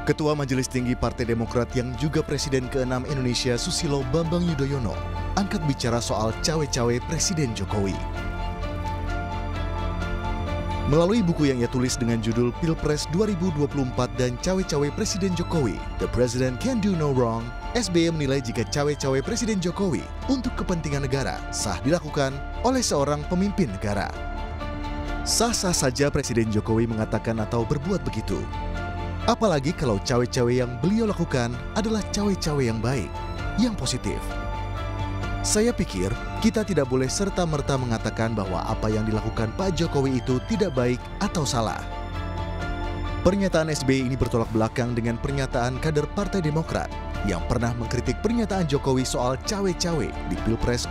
Ketua Majelis Tinggi Partai Demokrat yang juga Presiden ke-6 Indonesia Susilo Bambang Yudhoyono angkat bicara soal cawe-cawe Presiden Jokowi. Melalui buku yang ia tulis dengan judul Pilpres 2024 dan Cawe-cawe Presiden Jokowi, The President Can Do No Wrong, SBY menilai jika cawe-cawe Presiden Jokowi untuk kepentingan negara sah dilakukan oleh seorang pemimpin negara. Sah-sah saja Presiden Jokowi mengatakan atau berbuat begitu. Apalagi kalau cawe-cawe yang beliau lakukan adalah cawe-cawe yang baik, yang positif. Saya pikir kita tidak boleh serta-merta mengatakan bahwa apa yang dilakukan Pak Jokowi itu tidak baik atau salah. Pernyataan SBY ini bertolak belakang dengan pernyataan kader Partai Demokrat yang pernah mengkritik pernyataan Jokowi soal cawe-cawe di Pilpres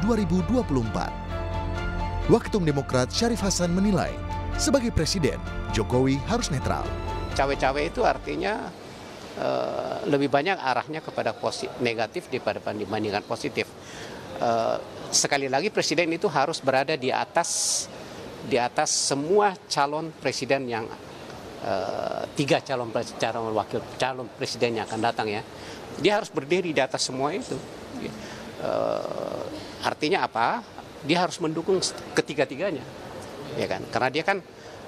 2024. Waketum Demokrat Syarif Hasan menilai, sebagai presiden, Jokowi harus netral. Cawe-cawe itu artinya lebih banyak arahnya kepada negatif dibandingkan positif. Sekali lagi presiden itu harus berada di atas semua calon presiden yang tiga calon presiden yang akan datang ya. Dia harus berdiri di atas semua itu. Artinya apa? Dia harus mendukung ketiga-tiganya, ya kan? Karena dia kan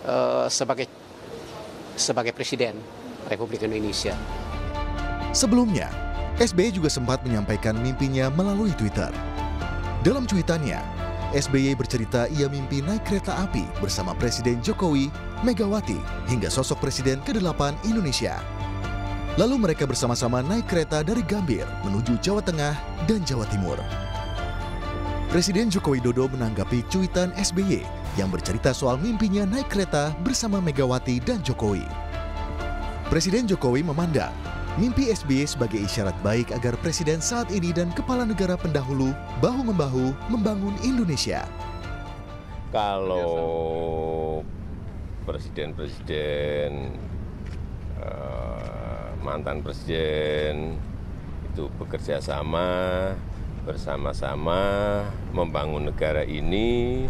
sebagai Presiden Republik Indonesia. Sebelumnya, SBY juga sempat menyampaikan mimpinya melalui Twitter. Dalam cuitannya, SBY bercerita ia mimpi naik kereta api bersama Presiden Jokowi, Megawati, hingga sosok Presiden ke-8 Indonesia. Lalu mereka bersama-sama naik kereta dari Gambir menuju Jawa Tengah dan Jawa Timur. Presiden Joko Widodo menanggapi cuitan SBY yang bercerita soal mimpinya naik kereta bersama Megawati dan Jokowi. Presiden Jokowi memandang mimpi SBY sebagai isyarat baik agar presiden saat ini dan kepala negara pendahulu bahu-membahu membangun Indonesia. Kalau presiden-presiden, mantan presiden itu bekerja sama, bersama-sama membangun negara ini,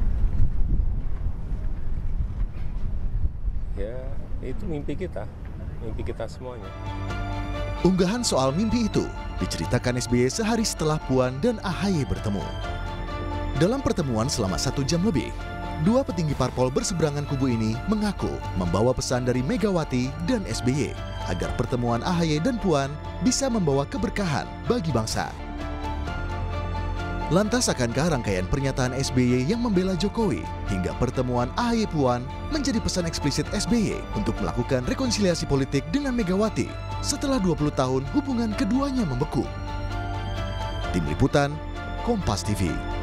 ya itu mimpi kita semuanya. Unggahan soal mimpi itu diceritakan SBY sehari setelah Puan dan AHY bertemu. Dalam pertemuan selama 1 jam lebih, dua petinggi parpol berseberangan kubu ini mengaku membawa pesan dari Megawati dan SBY agar pertemuan AHY dan Puan bisa membawa keberkahan bagi bangsa. Lantas akankah rangkaian pernyataan SBY yang membela Jokowi hingga pertemuan AHY Puan menjadi pesan eksplisit SBY untuk melakukan rekonsiliasi politik dengan Megawati setelah 20 tahun hubungan keduanya membeku? Tim Liputan, Kompas TV.